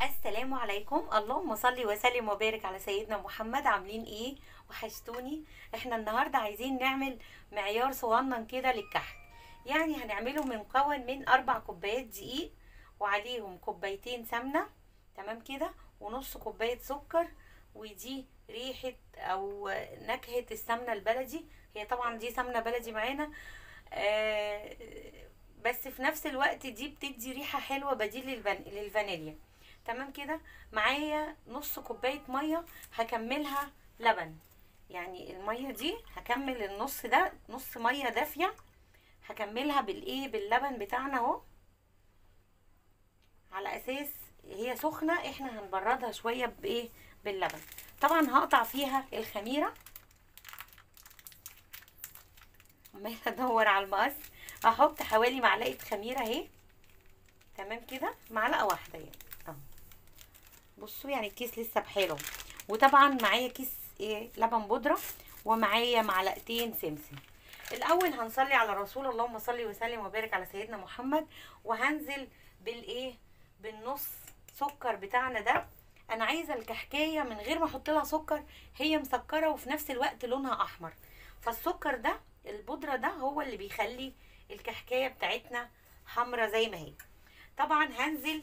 السلام عليكم. اللهم صل وسلم وبارك على سيدنا محمد. عاملين ايه؟ وحشتوني. احنا النهارده عايزين نعمل معيار صغنن كده للكحك. يعني هنعمله مكون من 4 كوبايات دقيق، وعليهم كوبايتين سمنه، تمام كده، ونص كوبايه سكر. ودي ريحه او نكهه السمنه البلدي. هي طبعا دي سمنه بلدي معانا، آه، بس في نفس الوقت دي بتدي ريحه حلوه بديل للفانيليا. تمام كده. معايا نص كوبايه ميه هكملها لبن. يعني الميه دي هكمل النص ده، نص ميه دافيه هكملها باللبن بتاعنا اهو، على اساس هي سخنه احنا هنبردها شويه باللبن. طبعا هقطع فيها الخميره. عماله ادور على المقص. هحط حوالي معلقه خميره اهي، تمام كده، معلقه واحده يعني اهو. بصوا يعني الكيس لسه بحاله. وطبعا معايا كيس لبن بودره، ومعايا معلقتين سمسم. الاول هنصلي على الرسول، اللهم صل وسلم وبارك على سيدنا محمد. وهنزل بالنص سكر بتاعنا ده. انا عايزه الكحكايه من غير ما احط لها سكر، هي مسكره وفي نفس الوقت لونها احمر. فالسكر ده، البودره ده، هو اللي بيخلي الكحكايه بتاعتنا حمرة زي ما هي. طبعا هنزل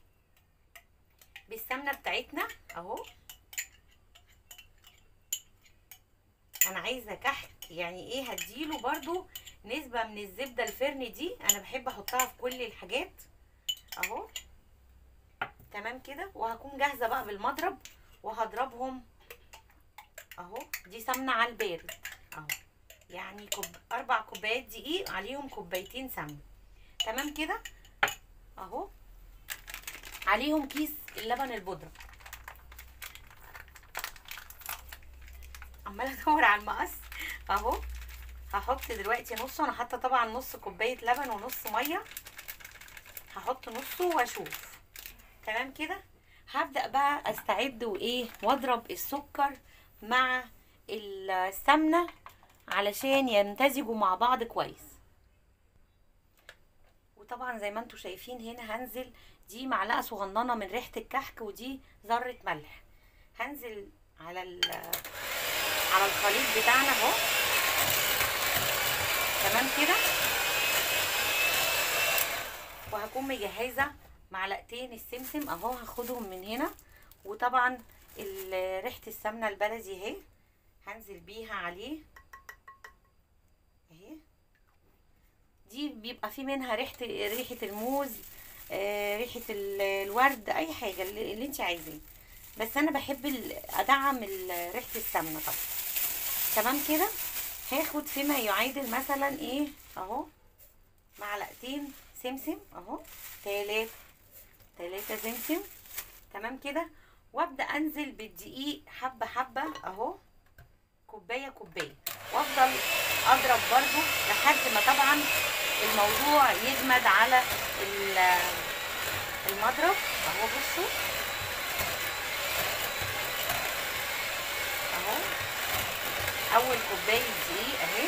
بالسمنه بتاعتنا اهو. انا عايزه كحك يعني ايه، هديله برضو نسبه من الزبده الفرن دي، انا بحب احطها في كل الحاجات اهو. تمام كده. وهكون جاهزه بقى بالمضرب وهضربهم اهو. دي سمنه على البارد اهو. يعني 4 كوبايات دقيق عليهم كوبايتين سمنه، تمام كده اهو. عليهم كيس اللبن البودره. عماله ادور على المقص اهو. هحط دلوقتي نصه. انا حاطه طبعا نص كوبايه لبن ونص ميه، هحط نصه واشوف. تمام كده. هبدأ بقى استعد واضرب السكر مع السمنة علشان يمتزجوا مع بعض كويس. وطبعا زي ما انتم شايفين هنا هنزل، دي معلقة صغننة من ريحة الكحك، ودي ذرة ملح. هنزل على الخليط بتاعنا اهو، تمام كده. وهكون مجهزة معلقتين السمسم اهو، هاخدهم من هنا. وطبعا ريحة السمنة البلدي اهي، هنزل بيها عليه اهي. دي بيبقى في منها ريحة الموز، ريحة الورد، اي حاجة اللي انت عايزاه. بس انا بحب ادعم ريحة السمنة طبعا. تمام كده. هاخد فيما يعادل مثلا اهو معلقتين سمسم اهو، 3 سمسم، تمام كده. وابدا انزل بالدقيق حبه حبه اهو، كوبايه كوبايه، وافضل اضرب برضو لحد ما طبعا الموضوع يجمد على المضرب اهو. بصوا اهو، اول كوبايه دقيق اهي.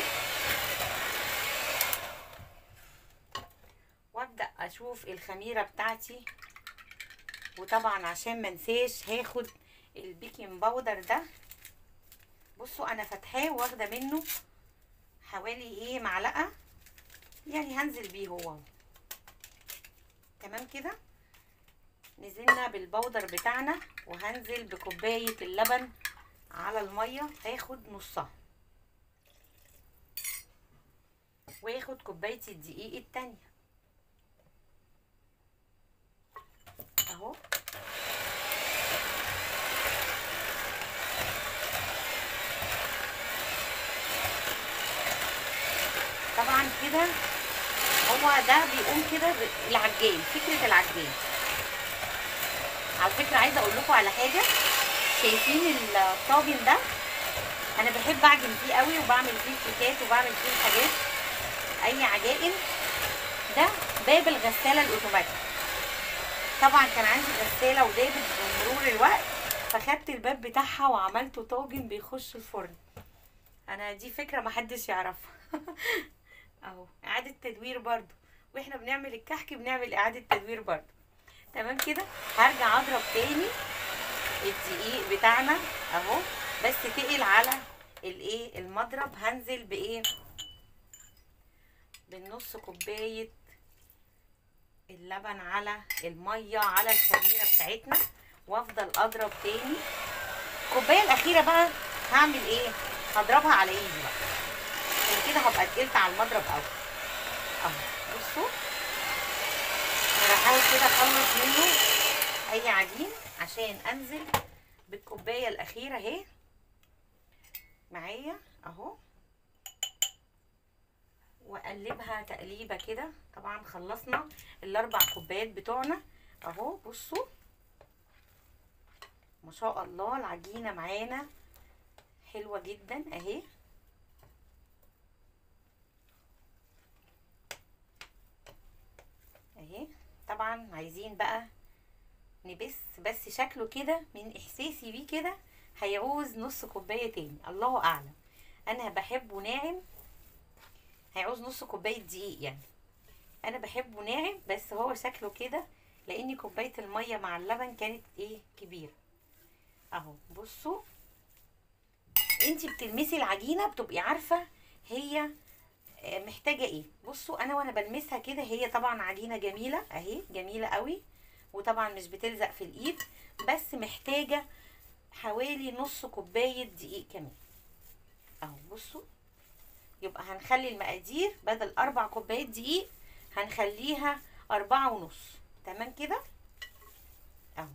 وابدا اشوف الخميره بتاعتي. وطبعا عشان منساش هاخد البيكنج باودر ده. بصوا انا فاتحاه واخده منه حوالي معلقه، يعني هنزل بيه هو، تمام كده. نزلنا بالبودر بتاعنا، وهنزل بكوبايه اللبن على الميه، هاخد نصها، واخد كوبايه الدقيق التانية اهو. طبعا كده هو ده بيقوم كده العجين، فكره العجين. على فكره عايزه اقول لكم على حاجه، شايفين الطاجن ده؟ انا بحب اعجن فيه قوي، وبعمل فيه الكيكات وبعمل فيه الحاجات، اي عجائن. ده باب الغساله الاوتوماتيك. طبعا كان عندي غساله ودابت بمرور الوقت، فخدت الباب بتاعها وعملته طاجن بيخش الفرن. انا دي فكره محدش يعرفها. اهو اعاده تدوير برضو، واحنا بنعمل الكحك بنعمل اعاده تدوير برضو. تمام كده. هرجع اضرب تاني الدقيق بتاعنا اهو، بس تقل على الايه المضرب. هنزل بايه؟ بالنص كوبايه اللبن على الميه على الخميره بتاعتنا، وافضل اضرب تاني. الكوبايه الاخيره بقى هعمل ايه؟ هضربها على ايدي بقى، عشان كده هبقى تقلت على المضرب قوي اهو. بصوا انا بحاول كده اخلص منه اي عجين عشان انزل بالكوبايه الاخيره اهي معايا اهو، واقلبها تقليبه كده. طبعا خلصنا الاربع كوبايات بتوعنا اهو. بصوا ما شاء الله العجينه معانا حلوه جدا اهي. اهي طبعا عايزين بقى بس شكله كده من احساسي بيه كده هيعوز نص كوبايه تاني، الله اعلم. انا بحبه ناعم، هيعوز نص كوبايه دقيق يعني. انا بحبه ناعم، بس هو شكله كده لان كوبايه الميه مع اللبن كانت ايه كبيره اهو. بصوا انتي بتلمسي العجينه بتبقي عارفه هي محتاجه ايه. بصوا انا وانا بلمسها كده هي طبعا عجينه جميله اهي، جميله قوي، وطبعا مش بتلزق في الايد، بس محتاجه حوالي نص كوبايه دقيق كمان اهو. بصوا يبقى هنخلي المقادير بدل 4 كوبايات دقيق هنخليها 4.5. تمام كده اهو.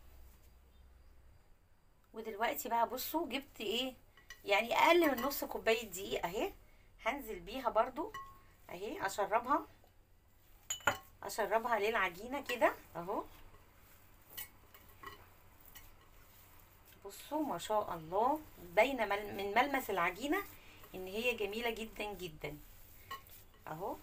ودلوقتي بقى بصوا جبت ايه يعني اقل من نص كوبايه دقيق اهي، هنزل بيها برضو اهي، اشربها للعجينه كده اهو. بصوا ما شاء الله باينه من ملمس العجينه ان هي جميله جدا جدا اهو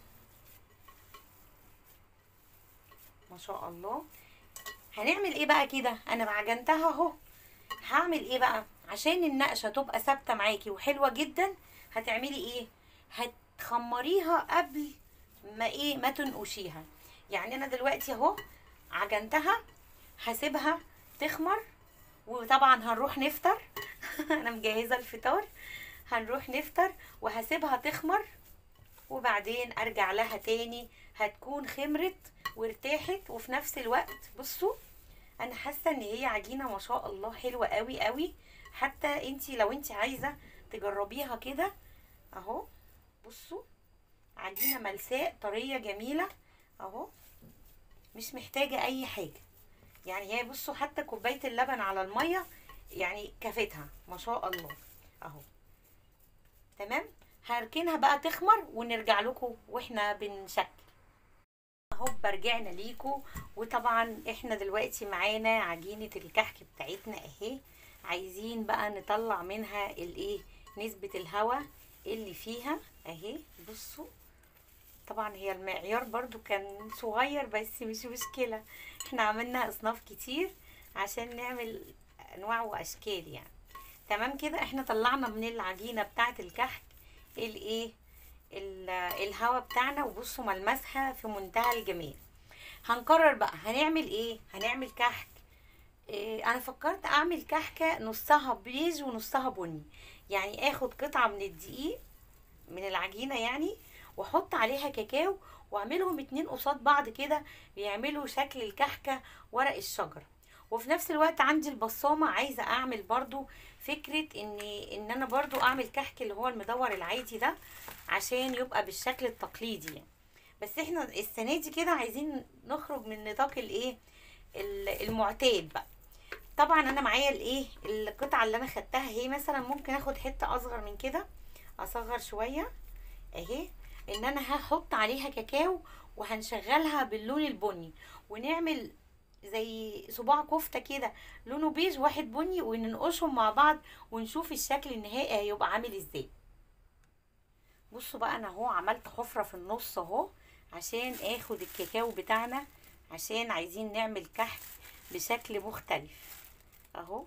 ما شاء الله. هنعمل ايه بقى كده؟ انا عجنتها اهو. هعمل ايه بقى عشان النقشه تبقى ثابته معاكي وحلوه جدا؟ هتعملي ايه؟ هتخمريها قبل ما تنقشيها. يعني انا دلوقتي اهو عجنتها، هسيبها تخمر، وطبعا هنروح نفطر انا مجهزه الفطار، هنروح نفطر وهسيبها تخمر، وبعدين ارجع لها تاني هتكون خمرت وارتاحت. وفي نفس الوقت بصوا انا حاسه ان هي عجينه ما شاء الله حلوه قوي قوي. حتى انتي لو انتي عايزه تجربيها كده اهو. بصوا عجينه ملساء طريه جميله اهو، مش محتاجه اي حاجه يعني. هي بصوا حتى كوبايه اللبن على الميه يعني كفتها ما شاء الله اهو. تمام. هركنها بقى تخمر ونرجع لكم واحنا بنشكل اهو. رجعنا ليكم، وطبعا احنا دلوقتي معانا عجينه الكحك بتاعتنا اهي. عايزين بقى نطلع منها الايه نسبه الهواء اللي فيها اهي. بصوا طبعا هي المعيار برضو كان صغير بس مش مشكله، احنا عملنا اصناف كتير عشان نعمل انواع واشكال يعني. تمام كده. احنا طلعنا من العجينه بتاعه الكحك الايه الهواء بتاعنا، وبصوا ملمسها في منتهى الجمال. هنقرر بقى هنعمل ايه. هنعمل كحك إيه. انا فكرت اعمل كحكه نصها بيج ونصها بني، يعني اخد قطعه من الدقيق من العجينه يعني، واحط عليها كاكاو، واعملهم 2 قصاد بعض كده بيعملوا شكل الكحكه ورق الشجر. وفي نفس الوقت عندي البصامه، عايزه اعمل برضو فكره ان انا برضو اعمل كحك اللي هو المدور العادي ده عشان يبقى بالشكل التقليدي يعني. بس احنا السنه دي كده عايزين نخرج من نطاق الايه المعتاد بقى. طبعا انا معايا الايه القطعه اللي انا خدتها اهي، مثلا ممكن اخد حته اصغر من كده، اصغر شويه اهي، ان انا هحط عليها كاكاو وهنشغلها باللون البني، ونعمل زي صباع كفته كده لونه بيج واحد بني، وننقشهم مع بعض ونشوف الشكل النهائي هيبقى عامل ازاي. بصوا بقى انا اهو عملت حفره في النص اهو عشان اخد الكاكاو بتاعنا، عشان عايزين نعمل كحك بشكل مختلف اهو.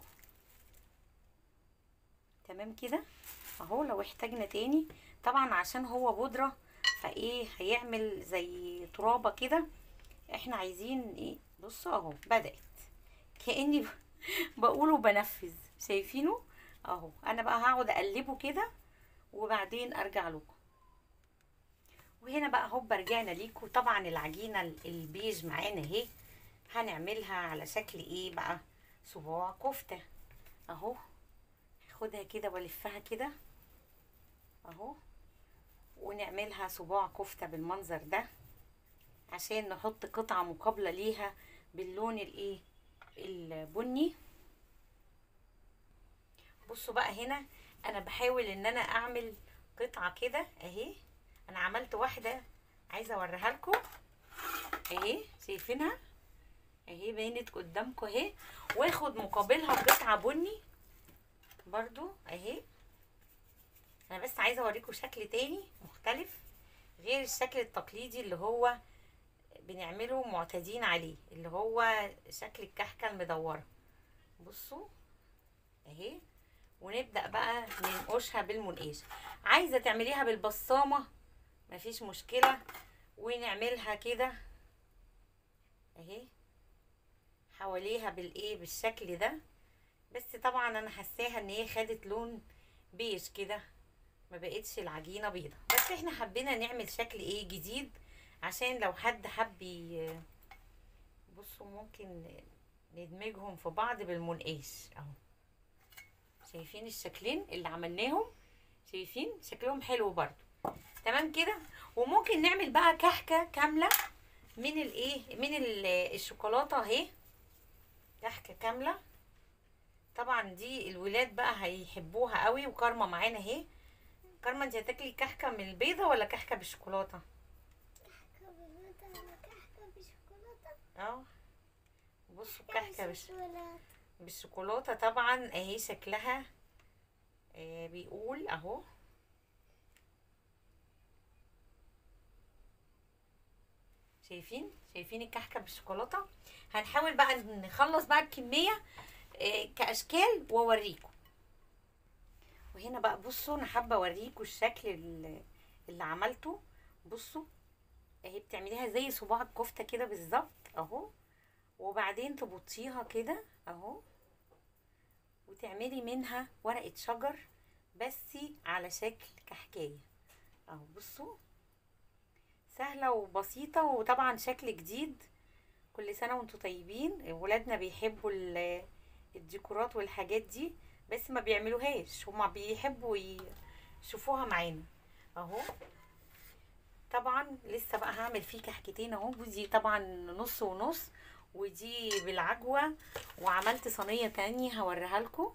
تمام كده اهو. لو احتاجنا تاني طبعا عشان هو بودرة فايه هيعمل زي ترابة كده احنا عايزين ايه؟ بصوا اهو بدأت كأني بقوله بنفذ، شايفينه اهو. انا بقى هقعد اقلبه كده وبعدين ارجع لكم. وهنا بقى هوب رجعنا ليكم. طبعا العجينه البيج معانا اهي، هنعملها على شكل ايه بقى؟ صباع كفته اهو. هاخدها كده والفها كده اهو، ونعملها صباع كفته بالمنظر ده، عشان نحط قطعه مقابله ليها باللون الايه؟ البني. بصوا بقى هنا انا بحاول ان انا اعمل قطعه كده اهي. انا عملت واحده عايزه اوريها لكم اهي، شايفينها اهي بينت قدامكم اهي. واخد مقابلها قطعه بني برضو اهي. انا بس عايزه اوريكم شكل تاني مختلف غير الشكل التقليدي اللي هو بنعمله معتادين عليه، اللي هو شكل الكحكه المدوره. بصوا اهي. ونبدأ بقى ننقشها بالمنقاش. عايزة تعمليها بالبصامة مفيش مشكلة، ونعملها كده اهي حواليها بالايه؟ بالشكل ده. بس طبعا انا حاساها ان هي خدت لون بيج كده، ما بقتش العجينة بيضة. بس احنا حبينا نعمل شكل ايه جديد، عشان لو حد حب بصوا ممكن ندمجهم في بعض بالمنقاش اهو. شايفين الشكلين اللي عملناهم؟ شايفين شكلهم حلو برضو. تمام كده. وممكن نعمل بقى كحكه كامله من الايه؟ من الشوكولاته اهي، كحكه كامله. طبعا دي الولاد بقى هيحبوها قوي. وكارما معانا اهي. كارما انت هتاكلي كحكه من البيضه ولا كحكه بالشوكولاته؟ كحكة بالبيضة ولا كحكة بالشوكولاتة؟ اه بصوا كحكه بالشوكولاته طبعا اهي شكلها بيقول اهو. شايفين الكحكه بالشوكولاته. هنحاول بقى نخلص بقى الكميه كاشكال واوريكم. وهنا بقى بصوا انا حابه اوريكم الشكل اللي عملته. بصوا اهي بتعمليها زي صباع الكفته كده بالظبط اهو، وبعدين تبطيها كده اهو، وتعملي منها ورقه شجر بس على شكل كحكايه اهو. بصوا سهله وبسيطه، وطبعا شكل جديد. كل سنه وانتم طيبين. ولادنا بيحبوا الديكورات والحاجات دي، بس ما بيعملوهاش، هما بيحبوا يشوفوها معانا اهو. طبعا لسه بقى هعمل فيه كحكتين اهو. ودي طبعا نص ونص، ودي بالعجوه. وعملت صينيه تانية هوريها لكم.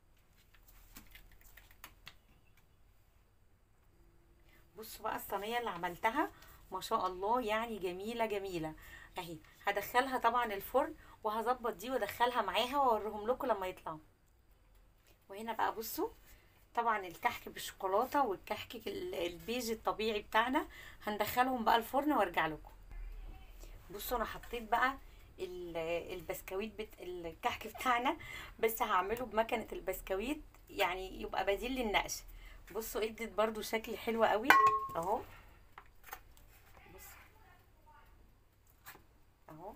بصوا بقى الصينيه اللي عملتها ما شاء الله، يعني جميله جميله اهي. هدخلها طبعا الفرن، وهظبط دي وادخلها معاها واوريهم لكم لما يطلعوا. وهنا بقى بصوا طبعا الكحك بالشوكولاته والكحك البيج الطبيعي بتاعنا هندخلهم بقى الفرن وارجع لكم. بصوا انا حطيت بقى البسكويت الكحك بتاعنا، بس هعمله بمكنه البسكويت يعني يبقى بديل للنقش. بصوا ادت برضو شكل حلو قوي اهو. بصوا اهو،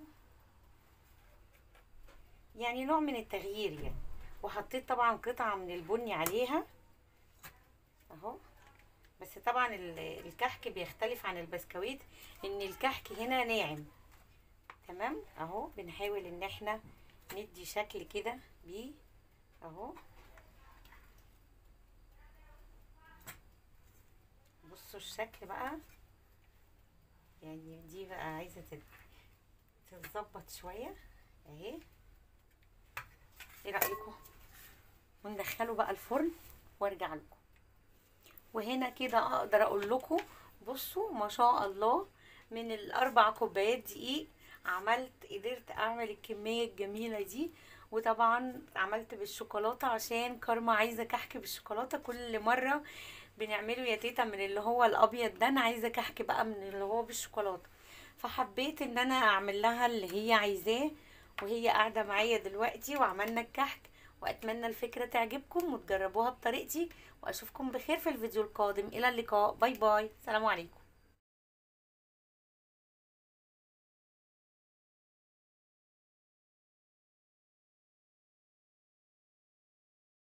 يعني نوع من التغيير يعني. وحطيت طبعا قطعه من البني عليها اهو. بس طبعا الكحك بيختلف عن البسكويت، ان الكحك هنا ناعم. تمام اهو. بنحاول ان احنا ندي شكل كده بيه اهو. بصوا الشكل بقى، يعني دي بقى عايزه تتظبط شويه اهي. ايه رايكم؟ وندخله بقى الفرن وارجع لكم. وهنا كده اقدر اقول لكم بصوا ما شاء الله، من الاربع كوبايات دقيق قدرت اعمل الكميه الجميله دي. وطبعا عملت بالشوكولاته عشان كارما عايزه كحك بالشوكولاته. كل مره بنعمله يا تيتا من اللي هو الابيض ده، انا عايزه كحك بقى من اللي هو بالشوكولاته. فحبيت ان انا اعمل لها اللي هي عايزاه، وهي قاعده معايا دلوقتي وعملنا الكحك. واتمنى الفكره تعجبكم وتجربوها بطريقتي. واشوفكم بخير في الفيديو القادم. الى اللقاء، باي باي، سلام عليكم.